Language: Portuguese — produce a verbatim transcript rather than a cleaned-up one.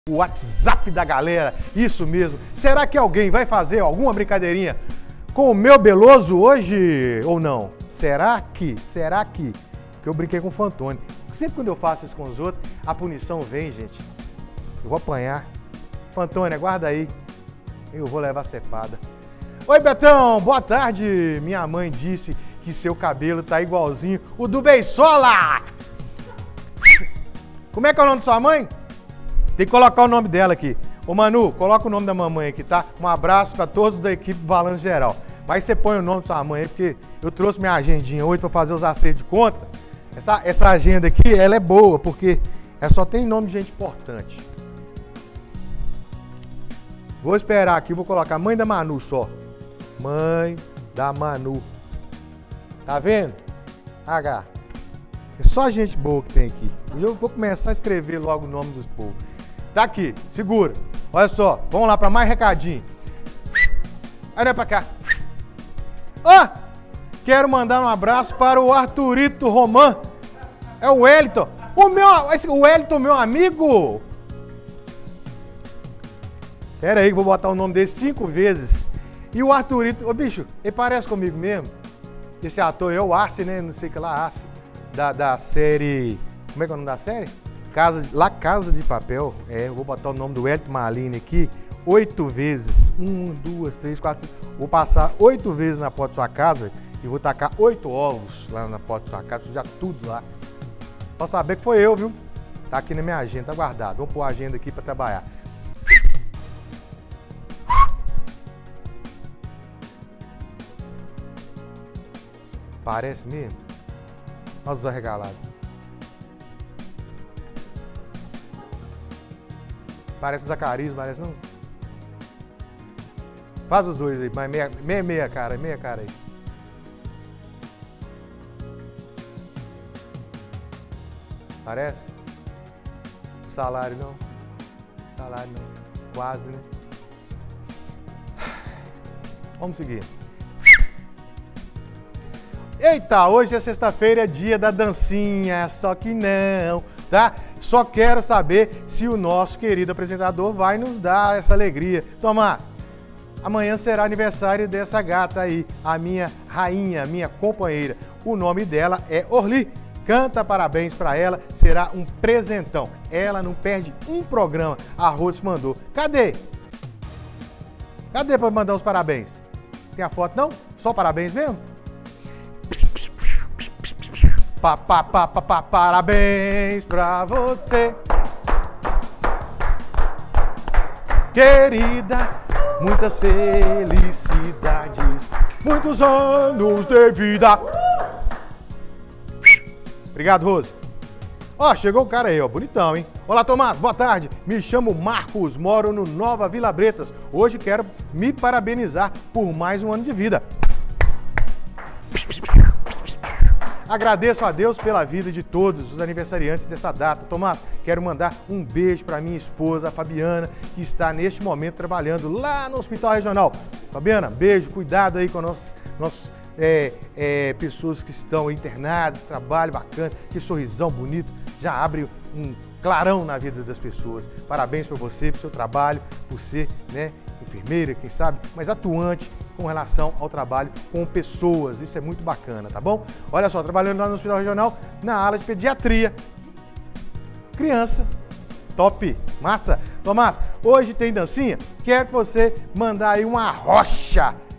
O WhatsApp da galera, isso mesmo. Será que alguém vai fazer alguma brincadeirinha com o meu Beloso hoje ou não? Será que? Será que? Que eu brinquei com o Fantoni. Sempre quando eu faço isso com os outros, a punição vem, gente. Eu vou apanhar. Fantoni, aguarda aí. Eu vou levar cepada. Oi, Betão, boa tarde. Minha mãe disse que seu cabelo tá igualzinho o do Beisola. Como é que é o nome de sua mãe? Tem que colocar o nome dela aqui. Ô Manu, coloca o nome da mamãe aqui, tá? Um abraço pra todos da equipe do Balanço Geral. Mas você põe o nome da sua mãe aí, porque eu trouxe minha agendinha hoje pra fazer os acertos de conta. Essa, essa agenda aqui, ela é boa, porque ela só tem nome de gente importante. Vou esperar aqui, vou colocar mãe da Manu só. Mãe da Manu. Tá vendo? H. É só gente boa que tem aqui. Eu vou começar a escrever logo o nome dos povos. Tá aqui, segura. Olha só, vamos lá para mais recadinho. Olha pra cá. Ó, oh, quero mandar um abraço para o Arthurito Roman. É o Wellington. O meu, esse, o Wellington, meu amigo. Pera aí que vou botar o nome dele cinco vezes. E o Arthurito, ô bicho, ele parece comigo mesmo. Esse ator é o Arce, né? Não sei o que lá, Arce. Da, da série... Como é que é o nome da série? Casa, La Casa de Papel. É, eu vou botar o nome do Wellington Malini aqui oito vezes. Um, duas, três, quatro, cinco. Vou passar oito vezes na porta da sua casa e vou tacar oito ovos lá na porta da sua casa, já tudo lá. Só saber que foi eu, viu? Tá aqui na minha agenda, tá guardado. Vamos pôr a agenda aqui pra trabalhar. Parece mesmo? Olha os arregalados. Parece o Zacarias, parece não? Faz os dois aí, mas meia, meia, meia cara, meia cara aí. Parece? O salário não? O salário não. Quase, né? Vamos seguir. Eita, hoje é sexta-feira, é dia da dancinha, só que não, tá? Só quero saber se o nosso querido apresentador vai nos dar essa alegria. Tomás, amanhã será aniversário dessa gata aí, a minha rainha, minha companheira. O nome dela é Orli. Canta parabéns pra ela, será um presentão. Ela não perde um programa, a Rose mandou. Cadê? Cadê pra mandar os parabéns? Tem a foto não? Só parabéns mesmo? Pa, pa, pa, pa, pa, parabéns pra você, querida, muitas felicidades, muitos anos de vida. Obrigado, Rose. Ó, chegou o cara aí, ó, bonitão, hein? Olá, Tomás, boa tarde. Me chamo Marcos, moro no Nova Vila Bretas. Hoje quero me parabenizar por mais um ano de vida. Agradeço a Deus pela vida de todos os aniversariantes dessa data. Tomás, quero mandar um beijo para minha esposa, a Fabiana, que está neste momento trabalhando lá no Hospital Regional. Fabiana, beijo, cuidado aí com nossos, nossos é, é, pessoas que estão internadas, trabalho bacana, que sorrisão bonito, já abre um clarão na vida das pessoas. Parabéns para você, pelo seu trabalho, por ser, né, enfermeira, quem sabe, mas atuante com relação ao trabalho com pessoas. Isso é muito bacana, tá bom? Olha só, trabalhando lá no Hospital Regional, na ala de pediatria. Criança. Top. Massa. Tomás, hoje tem dancinha? Quero que você mandar aí uma rocha